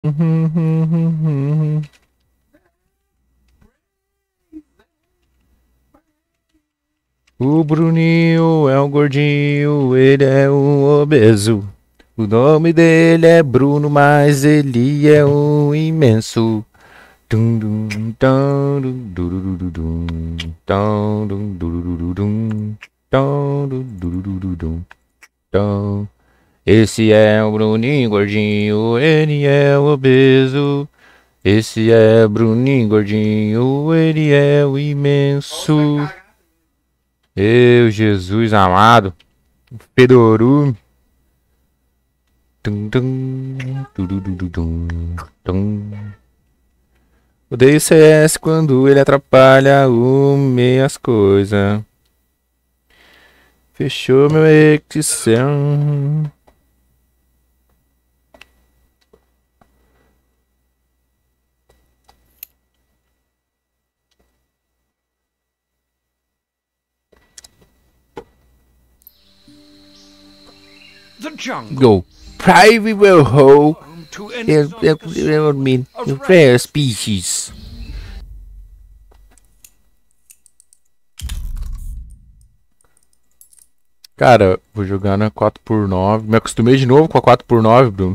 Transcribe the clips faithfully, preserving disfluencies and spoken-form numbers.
O Bruninho é um gordinho, ele é um obeso. O nome dele é Bruno, mas ele é um imenso. Dum, dum, dum, dum, dum, dum, dum, dum, dum, dum, dum, dum, dum, dum, dum. Esse é o Bruninho gordinho, ele é o obeso. Esse é Bruninho gordinho, ele é o imenso. Eu, Jesus amado, Pedoru. Tum, tum, tudududum, tum. Odeio C S quando ele atrapalha o meias coisas. Fechou meu Excel. The jungle. Go. Private will hold. Home to Eu, any eu, circus eu, mean, of rare species. Cara, vou jogar na quatro por nove. Me acostumei de novo com a quatro por nove, Bruno.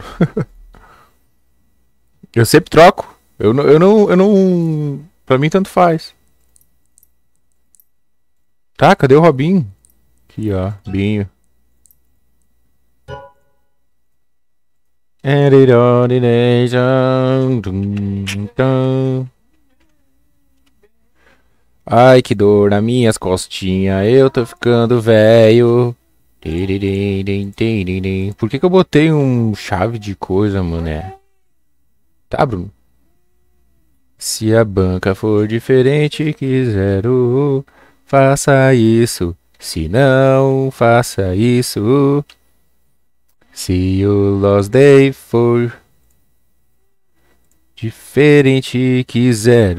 Eu sempre troco. Eu não, eu não, eu não. Pra mim tanto faz. Tá, cadê o Robinho? Aqui, ó, Binho. Ai, que dor nas minhas costinhas, eu tô ficando velho. Por que que eu botei um chave de coisa, mané? Tá, Bruno? Se a banca for diferente, quiser, uh, faça isso. Se não, faça isso. Se o Lost Day for diferente, quiser.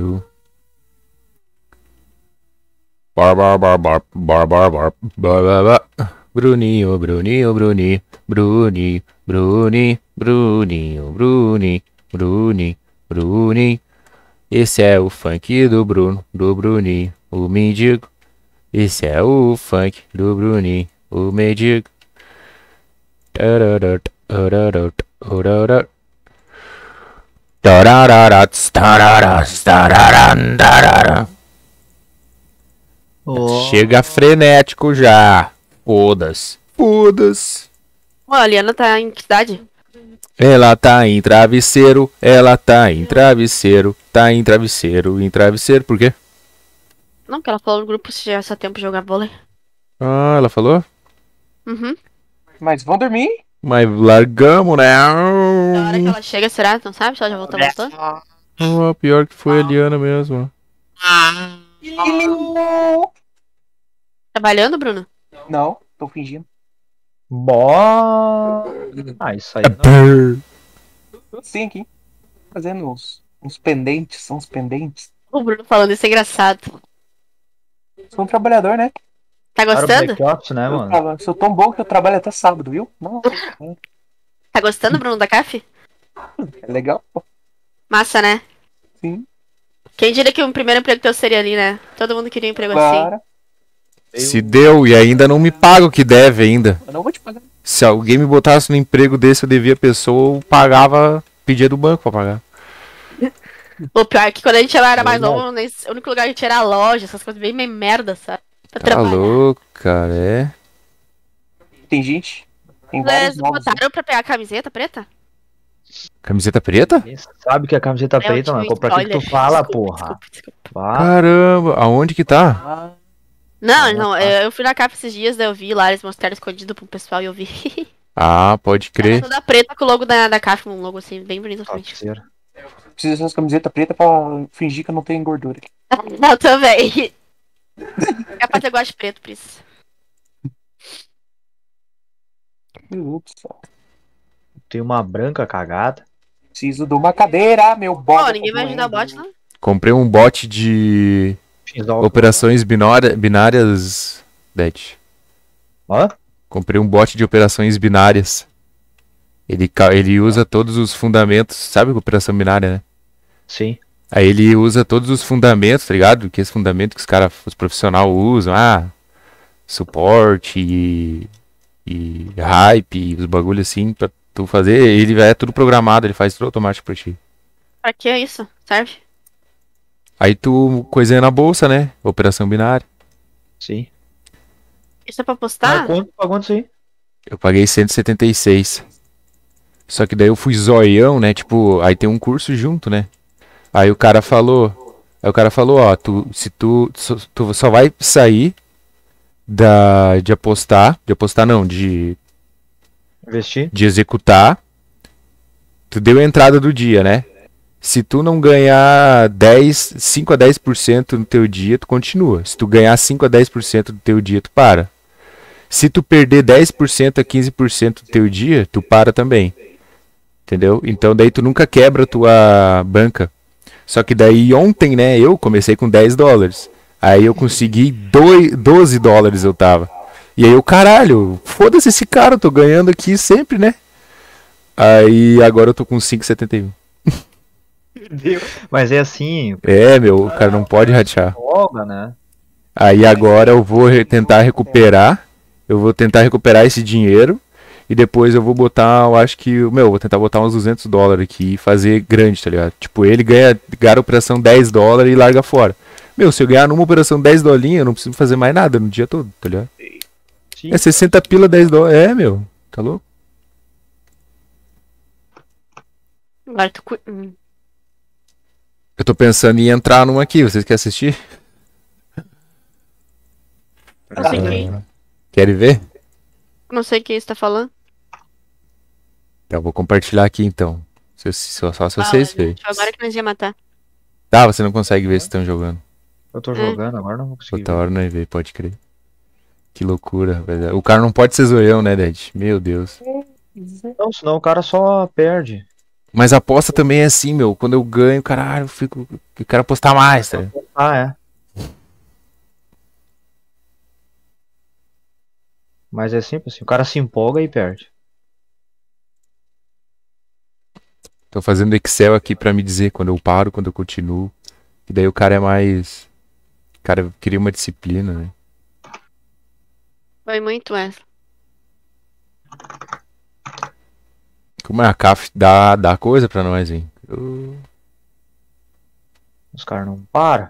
Bar, bar, bar, bar, bar, bar, bar, bar, bar, bar. Bruninho, Bruninho, Bruninho, Bruninho, Bruninho, Bruninho, Bruninho, Bruninho, Bruninho. Esse é o funk do Bruno, do Bruninho, o mendigo. Esse é o funk do Bruninho, o mendigo. Oh. Chega frenético já. Foda-se. Foda-se. Ó, a Liana tá em que cidade? Ela tá em travesseiro, ela tá em travesseiro, tá em travesseiro, em travesseiro, por quê? Não, que ela falou no grupo se já essa tempo de jogar vôlei. Ah, ela falou? Uhum. Mas vão dormir? Mas largamos, né? Na hora que ela chega, será? Não sabe se ela já voltou, voltou? Ah, pior que foi a Liana mesmo. Trabalhando, Bruno? Não, tô fingindo. Bó. Ah, isso aí É não. Tô sim aqui. Fazendo uns, uns pendentes, são uns pendentes. O Bruno falando isso é engraçado. Sou um trabalhador, né? Tá Para o gostando? back-office, né, Eu mano? traba- sou tão bom que eu trabalho até sábado, viu? Não, Tá gostando, Bruno, da C A F? é legal, pô. Massa, né? Sim, Quem diria que o primeiro emprego teu seria ali, né? Todo mundo queria um emprego assim. claro. Se deu e ainda não me paga o que deve ainda. Eu não vou te pagar. Se alguém me botasse no emprego desse, eu devia a pessoa, eu pagava, pedia do banco pra pagar. O pior é que quando a gente era mais Verdade. novo, nesse- o único lugar que a gente era a loja, essas coisas bem meio merda, sabe? Pra Tá trabalhar. louco, cara, é? Tem gente. Tem vários Vocês novos. botaram pra pegar a camiseta preta? Camiseta preta? Quem sabe que a camiseta É, eu preta, mano. tive Pra que que tu spoiler. fala, Desculpa, porra? desculpa, desculpa. Vá. Caramba, aonde que tá? Ah, Não, Ah, não, tá. eu eu fui na capa esses dias, daí eu vi lá, eles mostraram escondido pro pessoal e eu vi. Ah, pode Ela crer. toda preta com o logo da, da C A F, um logo assim, bem bonito na frente. Parceiro. preciso dessas camisetas pretas pra fingir que eu não tenho gordura. Não, também. É pra ter gosto de preto, por isso. Meu Deus do céu. Tem uma branca cagada. Preciso de uma cadeira, meu Pô, bode. ninguém vai ajudar o bot, não? Comprei um bot de Xol. operações binória- binárias, Dead. Hã? Comprei um bot de operações binárias. Ele, ca- ele usa todos os fundamentos, sabe operação binária, né? Sim. Aí ele usa todos os fundamentos, tá ligado? Que esse fundamento que os caras, os profissionais usam, ah, suporte e, e hype, e os bagulhos assim, pra tu fazer, ele é tudo programado, ele faz tudo automático pra ti. Pra que é isso? Serve? Aí tu coisinha na bolsa, né? Operação binária. Sim. Isso é pra Mas postar? quanto pagou isso aí? Eu paguei cento e setenta e seis. Só que daí eu fui zoião, né? Tipo, aí tem um curso junto, né? Aí o cara falou, aí o cara falou, ó, tu, se tu, só- tu só vai sair da, de apostar, de apostar não, de, Investir? de executar, tu deu a entrada do dia, né? Se tu não ganhar dez, cinco a dez por cento no teu dia, tu continua. Se tu ganhar cinco a dez por cento do teu dia, tu para. Se tu perder dez por cento a quinze por cento do teu dia, tu para também. Entendeu? Então daí tu nunca quebra a tua banca. Só que daí ontem, né, eu comecei com dez dólares. Aí eu consegui dois, doze dólares eu tava. E aí eu, caralho, foda-se esse cara, eu tô ganhando aqui sempre, né? Aí agora eu tô com cinco e setenta e um. Mas é assim, É, meu, o cara não pode ratear. folga, né? Aí agora eu vou re- tentar recuperar. Eu vou tentar recuperar esse dinheiro. E depois eu vou botar, eu acho que, meu, eu vou tentar botar uns duzentos dólares aqui e fazer grande, tá ligado? Tipo, ele ganha, ganha a operação dez dólares e larga fora. Meu, se eu ganhar numa operação dez dolinhos, eu não preciso fazer mais nada no dia todo, tá ligado? Sim. É sessenta pila, dez dólares. É, meu, tá louco? Agora tu. cu- hum. Eu tô pensando em entrar numa aqui, vocês querem assistir? Não sei quem. Querem ver? Não sei quem você tá falando. Então, eu vou compartilhar aqui então. Se- se- Só, só se Fala, vocês gente. verem. Foi agora que nós ia matar. Tá, você não consegue ver se estão jogando. Eu tô É. jogando, agora não vou conseguir. Outra ver. hora não ia ver, pode crer. Que loucura, rapaziada. O cara não pode ser zoião, né, Ded? Meu Deus. Não, senão o cara só perde. Mas a aposta também é assim, meu. Quando eu ganho, caralho, eu fico. Eu quero apostar mais, tá ligado? Ah, é. Mas é sempre assim, o cara se empolga e perde. Tô fazendo Excel aqui pra me dizer quando eu paro, quando eu continuo. E daí o cara é mais. O cara cria uma disciplina, né? Foi muito essa. Como é a C A F dá, dá coisa pra nós, hein? Eu- Os caras não param.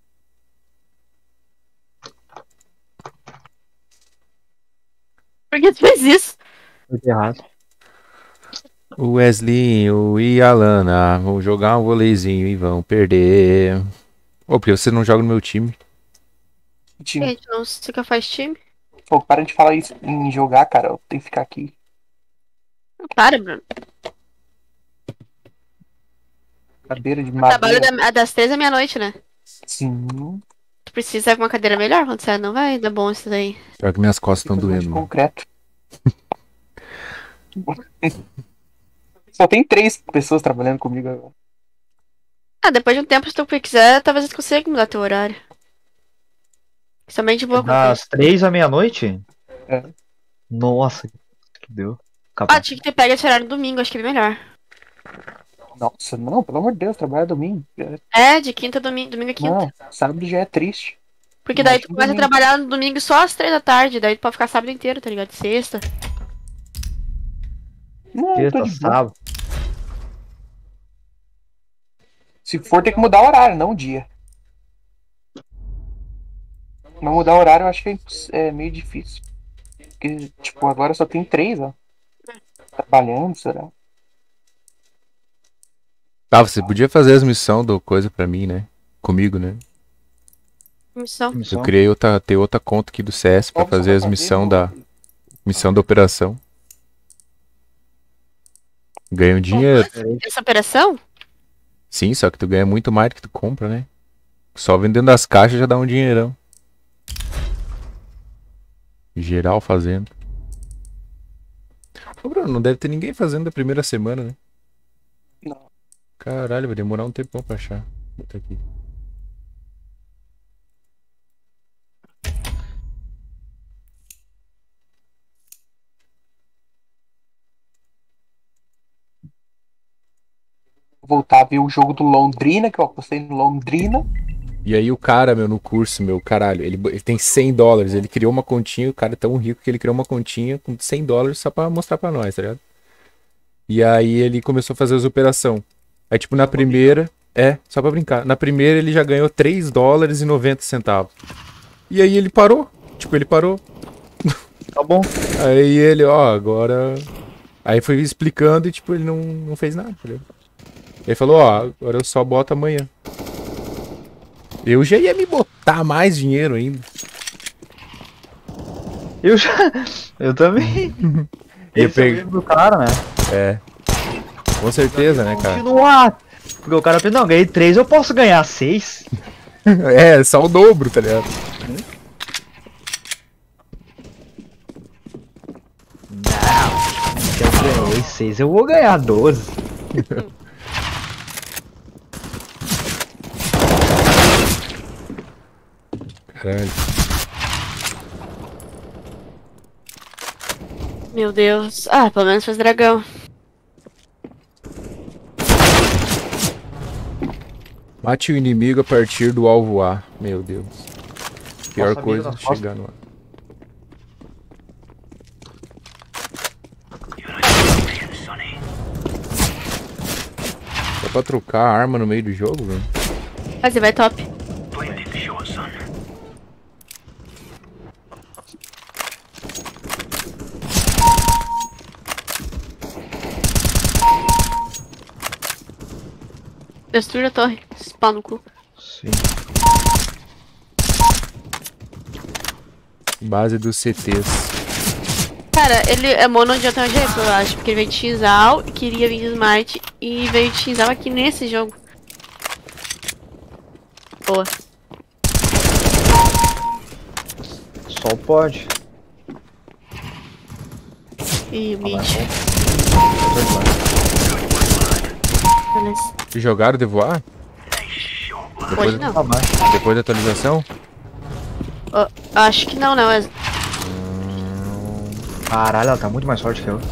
Por que tu fez isso? Foi errado. O Wesley e a Lana vão jogar um voleizinho e vão perder. Ô, porque você não joga no meu time? Time. Gente, não sei que faz time. Pô, para de falar isso em jogar, cara. Eu tenho que ficar aqui. Para, Bruno. Cadeira de Trabalho madeira. da- das três à meia-noite, né? Sim. Tu precisa de uma cadeira melhor quando você não vai dar bom isso daí. Pior que minhas costas estão Fica de doendo, mano. concreto. Só tem três pessoas trabalhando comigo agora. Ah, depois de um tempo, se tu quiser, talvez tu consiga mudar teu horário. Somente boa coisa. Das três à meia-noite? É. Nossa, que deu. Ah, Acabou. tinha que ter pego esse horário no domingo, acho que é bem melhor. Nossa, não, pelo amor de Deus, trabalhar domingo. É, de quinta a domingo, domingo a quinta. Não, sábado já é triste. Porque daí tu imagina começa a domingo. trabalhar no domingo só às três da tarde, daí tu pode ficar sábado inteiro, tá ligado? Sexta. Não, tô Sexta, de boa. sábado. Se for, tem que mudar o horário, não o dia. Mas mudar o horário eu acho que é imposs- é meio difícil. Porque, tipo, agora só tem três, ó. Trabalhando, será? Ah, você podia fazer as missões do coisa pra mim, né? Comigo, né? Missão. Eu Missão. criei outra, ter outra conta aqui do C S pra Qual você fazer vai as fazer, missões meu? da missão da operação. Ganho dinheiro. Essa operação? Sim, só que tu ganha muito mais do que tu compra, né? Só vendendo as caixas já dá um dinheirão. Geral fazendo. Ô, Bruno, não deve ter ninguém fazendo da primeira semana, né? Não. Caralho, vai demorar um tempão pra achar. Vou botar aqui. voltar a ver o jogo do Londrina, que eu apostei no Londrina. E aí o cara, meu, no curso, meu, caralho, ele, ele tem cem dólares, ele criou uma continha, o cara é tão rico que ele criou uma continha com cem dólares só pra mostrar pra nós, tá ligado? E aí ele começou a fazer as operações. Aí, tipo, na primeira, é, só pra brincar, na primeira ele já ganhou três dólares e noventa centavos. E aí ele parou, tipo, ele parou. Tá bom. Aí ele, ó, agora... Aí foi explicando e, tipo, ele não, não fez nada, tá ligado? Ele falou, ó, agora eu só boto amanhã. Eu já ia me botar mais dinheiro ainda. Eu já. Eu também. Eu Esse é o peguei- erro do cara, né? É. Com certeza, né, cara? Continuar. Porque o cara pensa, não, ganhei três, eu posso ganhar seis. É, só o dobro, tá ligado? Se eu ganhei seis, eu vou ganhar doze. Caralho. Meu Deus. Ah, pelo menos fez dragão. Mate o inimigo a partir do alvo A. Meu Deus. Pior Nossa, amigo coisa das é costas. chegar no A. Dá pra trocar a arma no meio do jogo, velho? Mas ele vai top. Destrua a torre. Spawn no cu. Sim. Base dos C Ts. Cara, ele é mono de até um jeito, eu acho. Porque ele veio de Xal, queria vir de Smite e veio de Xal aqui nesse jogo. Boa. Só pode. E o mid. Beleza. Jogaram de voar? Hoje não. Tá mais. Depois da atualização? Ó, acho que não, não. Mas... Caralho, ela tá muito mais forte que eu.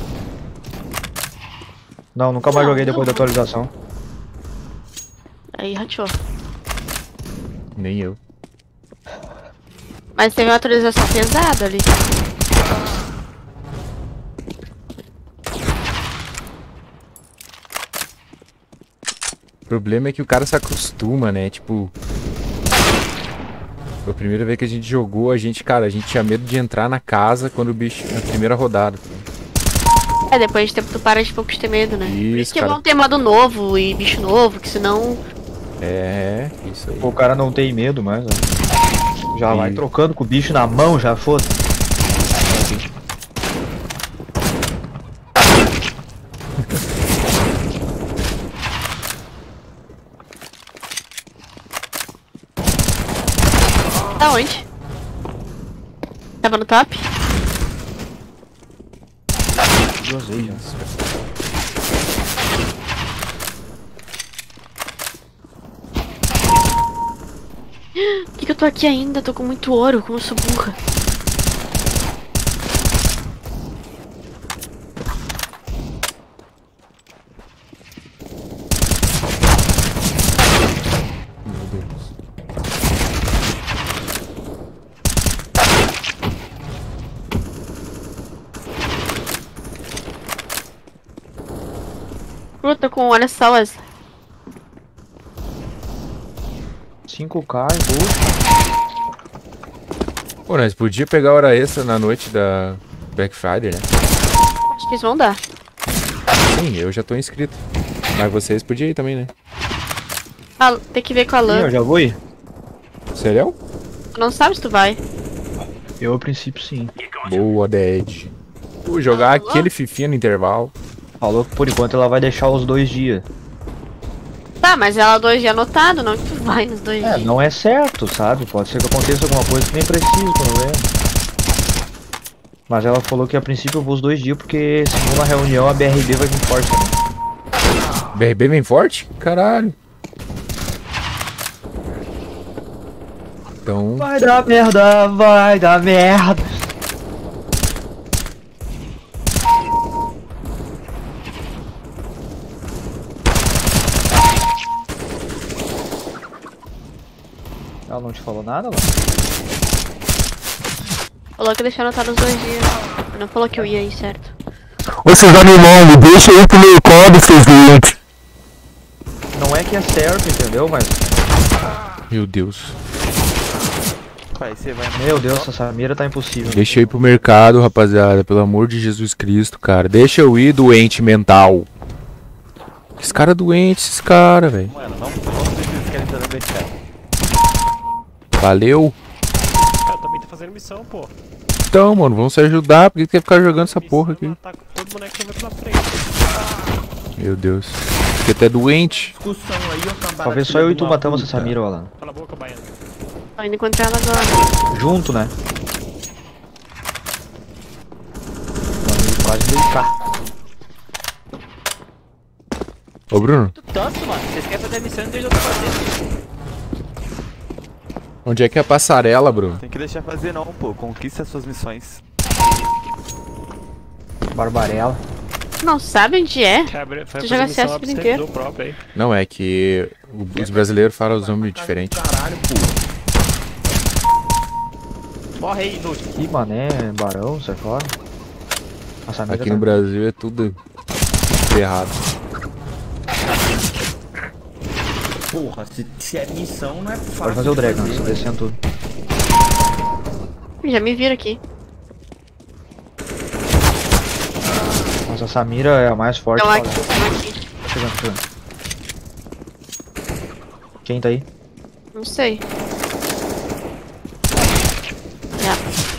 Não, nunca mais Não, joguei depois não. da atualização. Aí rachou. Nem eu. Mas teve uma atualização pesada ali. O problema é que o cara se acostuma, né? Tipo... Foi a primeira vez que a gente jogou, a gente, cara, a gente tinha medo de entrar na casa quando o bicho... Na primeira rodada. É, depois de tempo tu para de pouco ter medo, né? Por Isso, isso que é cara. bom ter modo novo e bicho novo, que senão... É, isso aí. O cara não tem medo mais, né? Já vai E- trocando com o bicho na mão, já foda. Tá onde? Tava no top? Duas vezes já. Por que, que eu tô aqui ainda? Tô com muito ouro, como eu sou burra. Meu Deus. Puta, com olha só, Wesley. cinco K em gold. Pô, nós podia pegar hora extra na noite da Black Friday, né? Acho que eles vão dar. Sim, eu já tô inscrito. Mas vocês podiam ir também, né? Ah, tem que ver com a Ih, eu Lan. já vou ir. Sério? Tu não sabe se tu vai. Eu, a princípio, sim. Boa, Dead. Vou jogar Ah, aquele fifinha no intervalo. Falou que por enquanto ela vai deixar os dois dias. Tá, mas ela dois dias anotado, não que tu vai nos dois É, dias. não é certo, sabe? Pode ser que aconteça alguma coisa que nem preciso quando vem. Mas ela falou que a princípio eu vou os dois dias porque segundo a reunião a B R B vai vir forte também. B R B vem forte? Caralho. Então, Vai dar merda, vai dar merda. Ela não te falou nada, lá? Falou que deixou anotado os dois dias. Não falou que eu ia aí, certo? Ô, seus animais, deixa eu ir pro mercado, seus doentes. Não é que é certo, entendeu? Mas, Meu Deus. Pai, você vai no meu Deus, essa mira tá impossível. Deixa eu ir pro mercado, rapaziada. Pelo amor de Jesus Cristo, cara. Deixa eu ir, doente mental. Esse cara é doente, esses caras, velho. Mano, não, não sei se eles querem fazer bem, cara. Valeu. Cara, eu também tô fazendo missão, pô. Então, mano, vamos se ajudar. Por que tu quer ficar jogando essa Missão porra é aqui? matar todo boneco que eu ver pela frente. Meu Deus. Porque tu é doente. Discussão aí, ó, cambada. Talvez só eu e tu matamos essa mira, ó, lá. Cala a boca, baiano. Tô indo encontrar ela agora. Junto, né? Vamos quase deitar. Ô, Bruno, Tanto, mano. Vocês querem fazer a missão e eu tô fazendo. onde é que é a passarela, Bruno? Tem que deixar fazer não, pô. Conquista suas missões. Barbarella. Não sabe onde é? Quebra, vai Tu fazer joga missão C S lá o pro dia inteiro. servidor próprio aí. Não, é que o- os brasileiros falam os nomes diferentes. Caralho, pô. Morre aí, inútil. Que mané, barão, sai fora. Essa mira Aqui tá... no Brasil é tudo errado. Porra, se, se é missão, não é fácil. Pode fazer o de Dragon, fazer. você descendo tudo. Já me viram aqui. Mas essa mira é a mais forte. Estão fala. aqui, estão aqui. Tá chegando, tá chegando. Quem tá aí? Não sei. Já.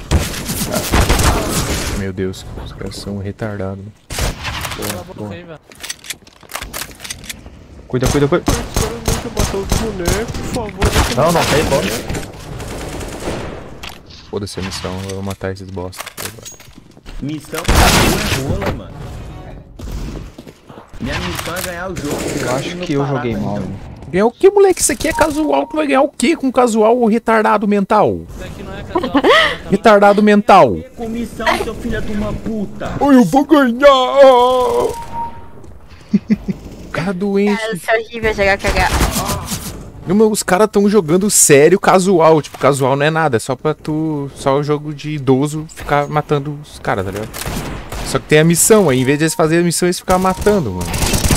Meu Deus, os caras são retardados. Cala a boca aí, velho. Cuida, cuida, cuida. Deixa eu botar os bonecos, por favor. Não, não, cai fora. Foda-se a missão, eu vou matar esses bosta. Missão pra mim é rola, mano. Minha missão é ganhar o jogo. Eu acho que eu joguei mal, então. né? Ganhar o que, moleque? Isso aqui é casual. Tu vai ganhar o que com casual ou retardado mental? Isso aqui não é casual. Retardado mental. Com missão, seu filho de uma puta. Oh, eu vou ganhar! Cara doente. Cara, isso é horrível jogar cagar. Não, meu, os caras tão jogando sério casual. Tipo, casual não é nada. É só pra tu. Só o jogo de idoso ficar matando os caras, tá ligado? Só que tem a missão. Aí em vez de eles fazerem a missão, eles ficam matando, mano.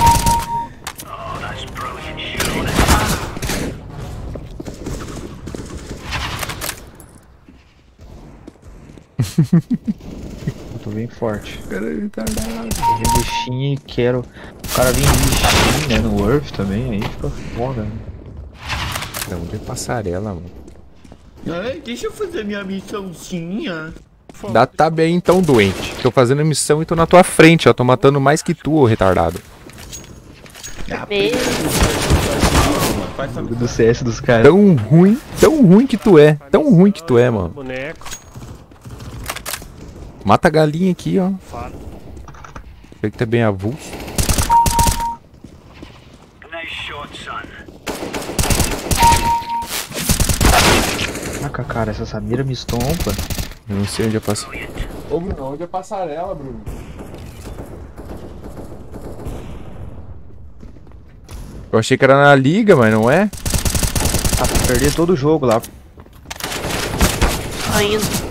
Eu tô bem forte. Cara, é retardado. Eu vim de Steam e quero... O cara vem de Steam, né, no Earth também, aí fica foda, né? Da onde é passarela, mano? Ai, deixa eu fazer minha missãozinha. Dá tab aí então, doente. Tô fazendo a missão e tô na tua frente, ó. Tô matando mais que tu, ô retardado. Ah, Meu. Faz sua Do C S dos caras. Tão ruim, tão ruim que tu é. Tão ruim que tu é, mano. Boneco, Mata a galinha aqui, ó. fala. Vê que tá bem avulso. Caraca, cara, essa Samira me estompa. Eu não sei onde é passarela. Ô, Bruno, onde é passarela, Bruno? Eu achei que era na liga, mas não é? Ah, pra perder todo o jogo lá. Tô indo.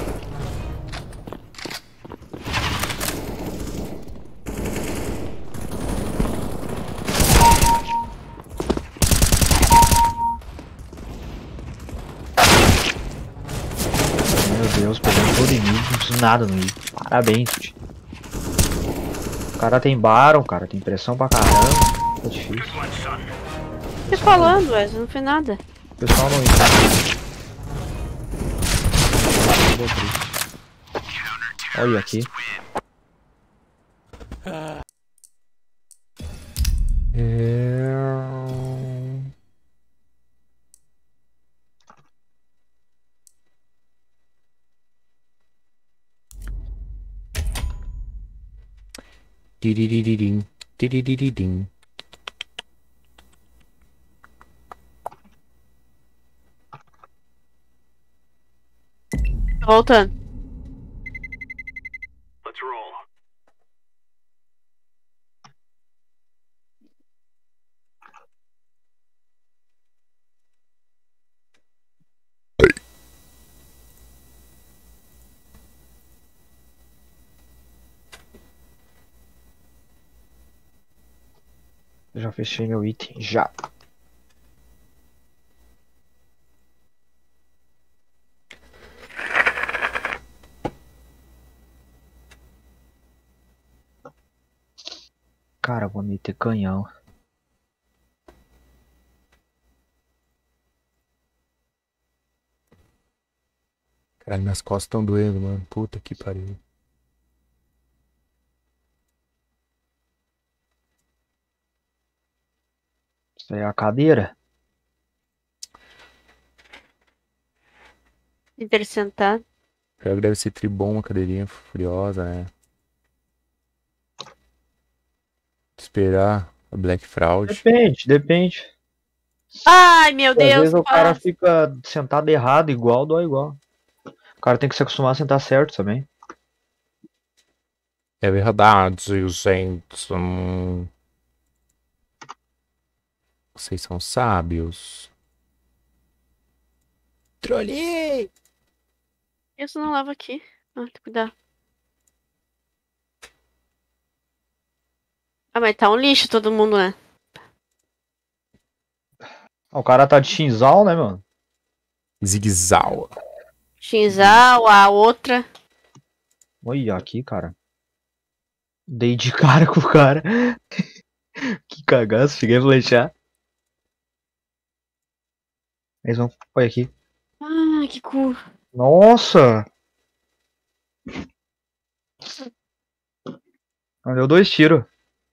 Meu Deus, pegando todo inimigo, não preciso nada no inimigo. Parabéns, tio. O cara tem Baron, cara, tem pressão pra caramba. Tá difícil. Tô falando, Wes, não fez nada. O pessoal não entende. Olha aqui. É... Tiriririm, tiriririm. Tô voltando. Já fechei meu item, já. Cara, vou meter canhão. Caralho, minhas costas estão doendo, mano. Puta que pariu. Isso aí é a cadeira? Interessante. Pior que deve ser tribom, uma cadeirinha furiosa, né? Esperar a Black Fraud. Depende, depende. Ai, meu Às Deus. vezes o cara ah, fica sentado errado, igual, dói igual. O cara tem que se acostumar a sentar certo também. É verdade, gente. Hum... Vocês são sábios. Trolei! Isso não lava aqui. Ah, tem que cuidar. Ah, mas tá um lixo todo mundo, né? O cara tá de Shinzal, né, mano? Zigzal. Shinzal, a outra. Olha aqui, cara. Dei de cara com o cara. Que cagaço, cheguei a flechar. Eles vão. Olha aqui. Ah, que cu. Nossa! Deu dois tiros.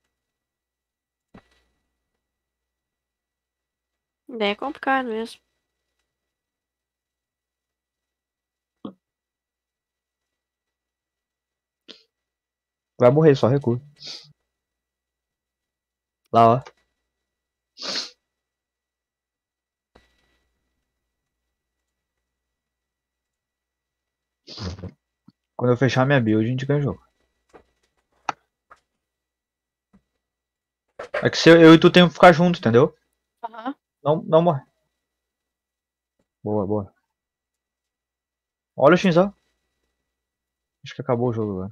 Daí é complicado mesmo. Vai morrer, só recua. Lá, ó. Quando eu fechar minha build, a gente ganha o jogo. É que se eu, eu e tu temos que ficar junto, entendeu? Aham. Não, não morre. Boa, boa. Olha o Shinzal. Acho que acabou o jogo agora.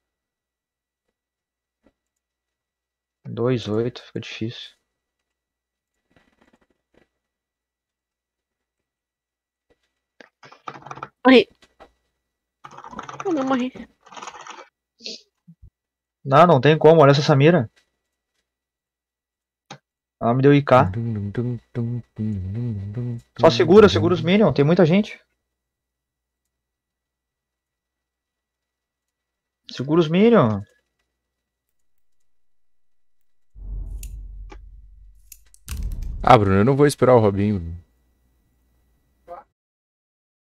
dois oito, fica difícil. Morri. Eu não morri. Não, não tem como, olha essa Samira. Ela me deu I K. Só segura, segura os minions, tem muita gente. Segura os minions. Ah, Bruno, eu não vou esperar o Robinho.